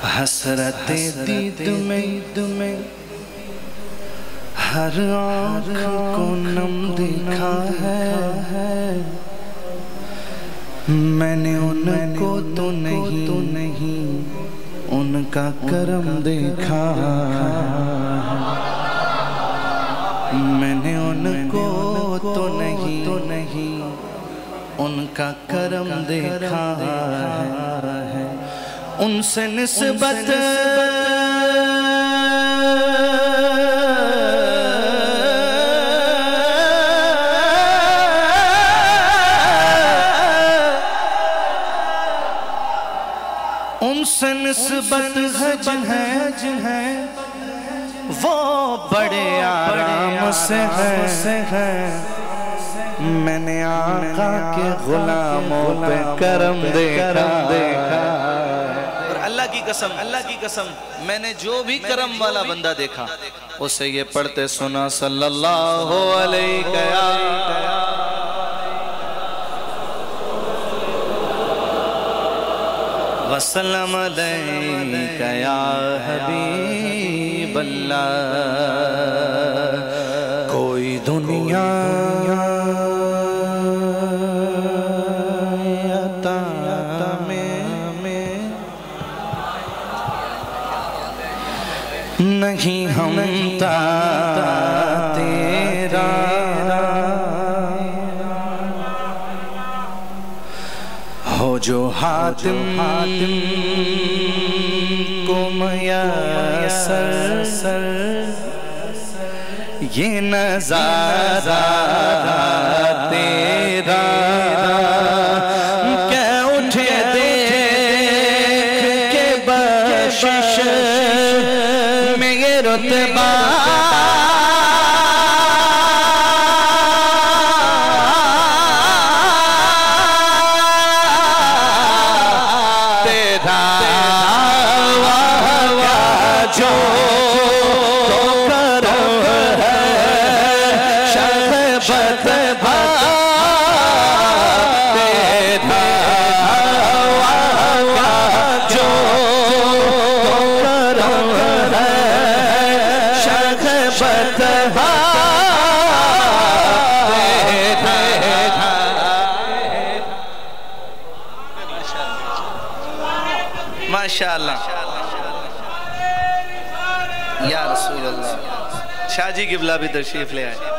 حسرت دید میں ہر آنکھ کو نم دیکھا ہے، میں نے ان کو تو نہیں ان کا کرم دیکھا ہے، میں نے ان کو تو نہیں ان کا کرم دیکھا ہے، ان سے نسبت ہے جنہیں وہ بڑے آرام سے ہے، میں نے آقا کے غلاموں پہ کرم دیکھا، اور اللہ کی قسم میں نے جو بھی کرم والا بندہ دیکھا اسے یہ پڑھتے سنا صلی اللہ علیہ وسلم علیکہ یا حبیب اللہ۔ کوئی دنیا نہیں ہمتا تیرا، ہو جو حاتم کو میسر، یہ نظارہ تیرا کہ اٹھے دیکھ کے بخشش میں یہ رتبہ ماشاءاللہ یا رسول اللہ۔ شاہ جی قبلہ بھی تشریف لے آئے۔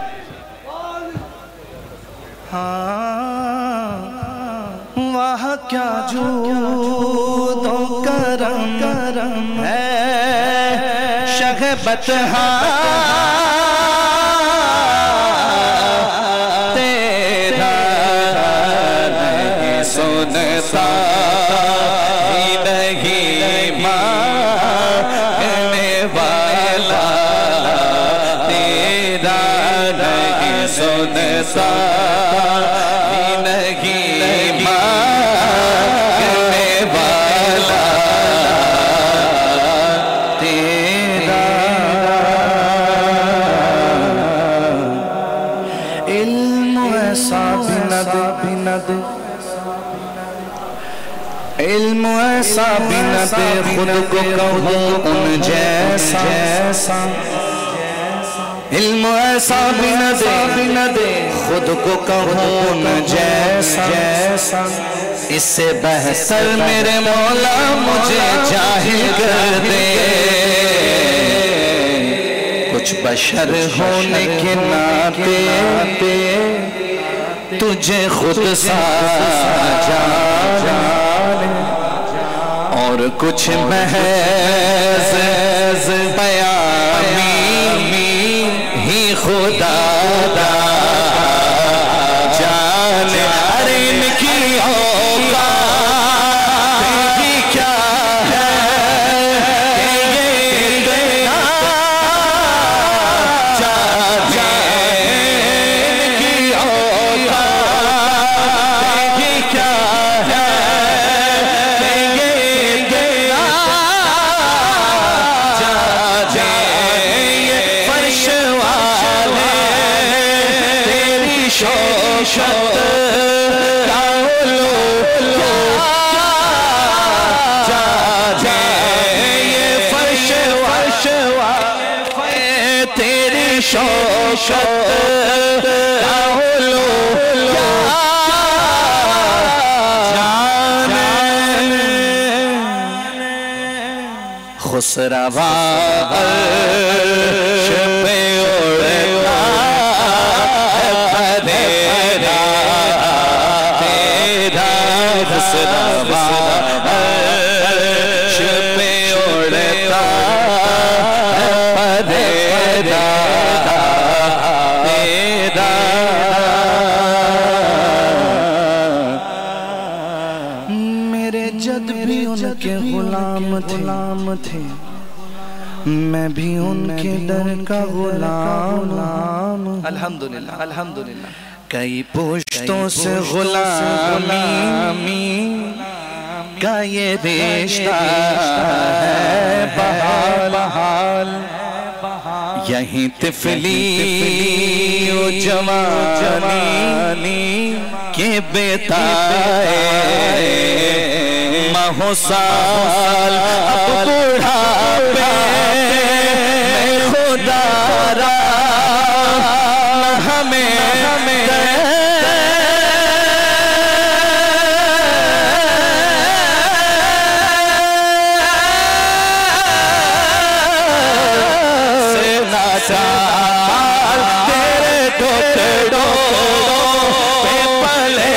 واہ کیا جود و کرم ہے شغبت تیرا، نہیں سنتا علم ایسا بھی نہ دے خود کو کہوں ان جیسا، علم ایسا بھی نہ دے خود کو کہوں ان جیسا، اس سے بہتر میرے مولا مجھے جاہل کر دے، کچھ بشر ہونے کے ناطے تجھے خود سا جانے، اور کچھ محض پیامی ہی خدا دا جانے، ارے ان کی اوقات ہی کیا ہے یہ دینا جانے، ان کی اوقات ہی کیا ہے یہ دینا جانے، فرش والے شوشت اولو خسروا عرش پہ اڑتا تیرا تیرا خسروا عرش پہ اڑتا تیرا تیرا میرے جد بھی ان کے غلام تھے میں بھی ان کے در کا غلام الحمدللہ الحمدللہ کئی پشتوں سے غلامی کا یہ رشتہ ہے بحال یہیں طفلی و جوانی کے بیتائے ماہو سال اب بڑھاپے خدا را ہمیں تیرے ٹکڑوں پہ پلے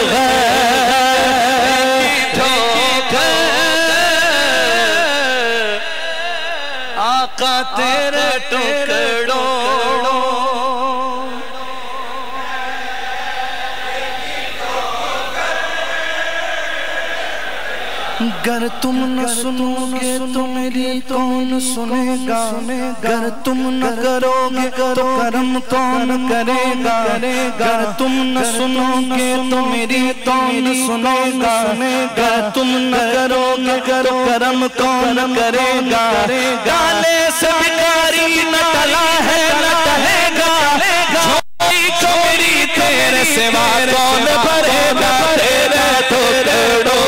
آقا تیرے ٹکڑوں گر تم نہ سنو گے تو میری کون سنے گا گر تم نہ کرو گے تو کرم کون کرے گا گر تم نہ سنو گے تو میری کون سنے گا گر تم نہ کرو گے تو کرم کون کرے گا گانے سے بکاری نہ ٹلا ہے نہ کہے گا جھولی کو میری تیرے سوا کون بھرے گا تیرے ٹکڑوں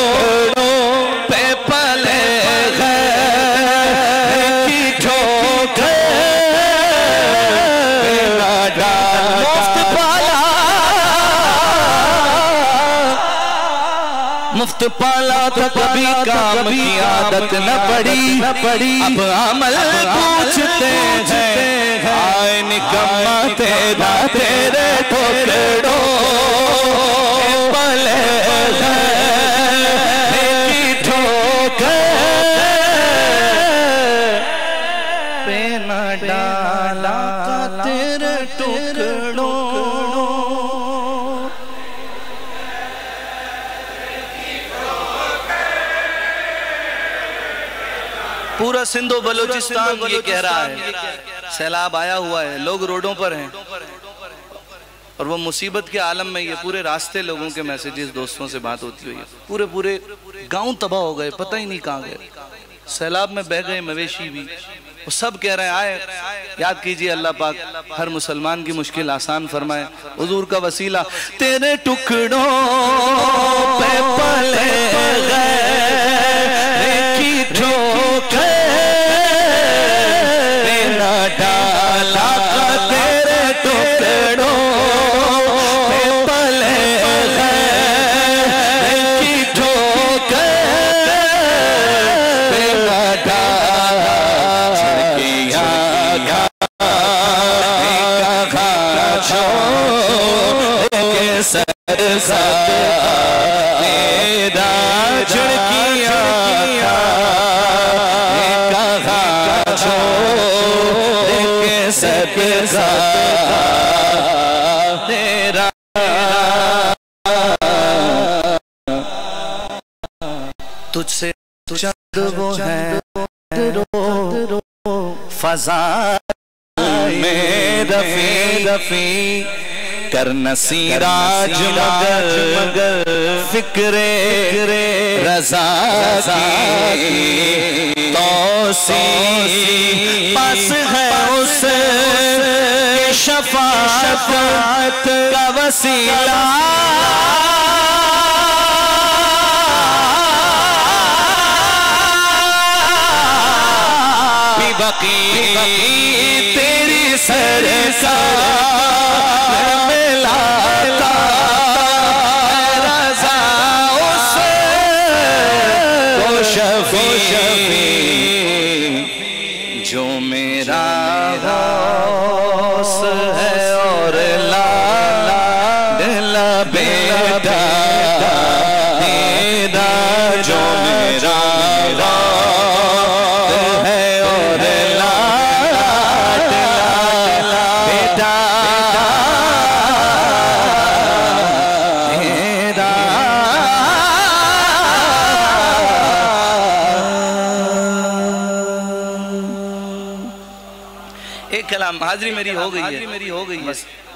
مفت پالا تو کبھی کام کی عادت نہ پڑی اب عمل پوچھتے ہیں آئے نکمہ تیرا تیرے ٹکڑوں پلے کی ٹھوکر پہ نہ ڈالا تیرے ٹکڑوں پورا سندھ و بلوچستان یہ کہہ رہا ہے سیلاب آیا ہوا ہے لوگ روڈوں پر ہیں اور وہ مصیبت کے عالم میں یہ پورے راستے لوگوں کے میسیجز دوستوں سے بات ہوتی ہوئی ہے پورے گاؤں تباہ ہو گئے پتہ ہی نہیں کہاں گئے سیلاب میں بہہ گئے مویشی بھی وہ سب کہہ رہے ہیں آئے یاد کیجئے اللہ پاک ہر مسلمان کی مشکل آسان فرمائے حضور کا وسیلہ تیرے ٹکڑوں پہ پلے گئے کی ٹھوکر ڈالا تیرے ٹکڑوں پہ پلے گئے کی ٹھوکر چھڑکیاں کہا چھوڑ کے سر میرا چھڑکیاں کہا چھوڑ کے سر تیرا تجھ سے چند وہ ہے فضا میں رفیع کرنا سیراج مگر فکر رضا کی توسیع پاس ہے اس شفاعت کا وسیلہ بقی تیری سرکار ملاتا رضا اس کو شفیع جو میرا غوث ہے اور لا دل بیٹا میرا جو میرا غوث ہے اور لا دل بیٹا میرا ایک کلام حاضری میری ہو گئی ہے بس